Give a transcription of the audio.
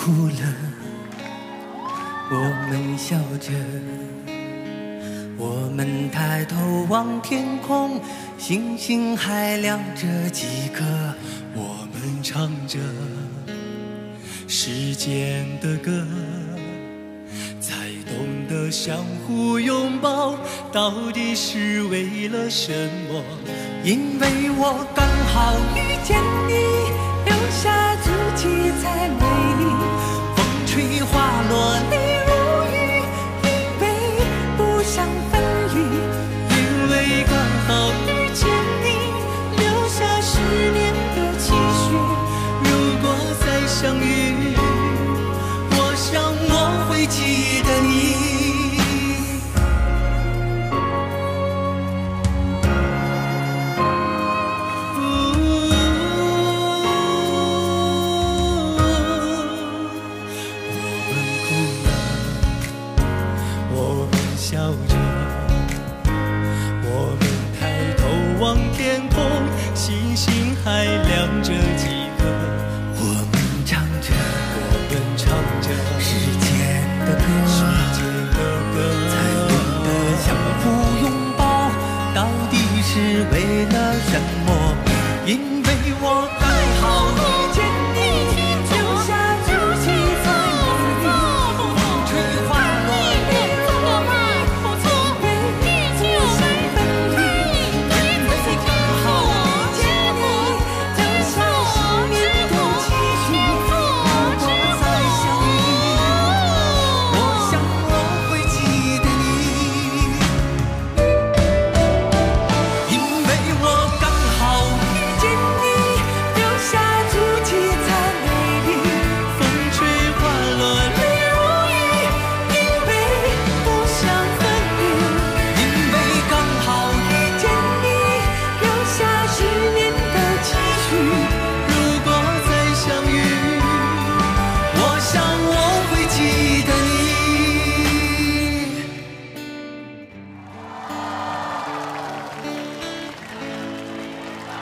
哭了，我们笑着，我们抬头望天空，星星还亮着几颗。 我们唱着时间的歌，才懂得相互拥抱到底是为了什么。 因为我刚好遇见你，留下足迹才美丽。风吹花落泪如雨，因为不想分离。 因为刚好遇见你，留下10年的期许。如果再相遇，我想我会记得你。笑着，我们抬头望天空，星星还亮着几颗。 我们唱着， 我们唱着时间的歌，才懂得相互拥抱，到底是为了什么？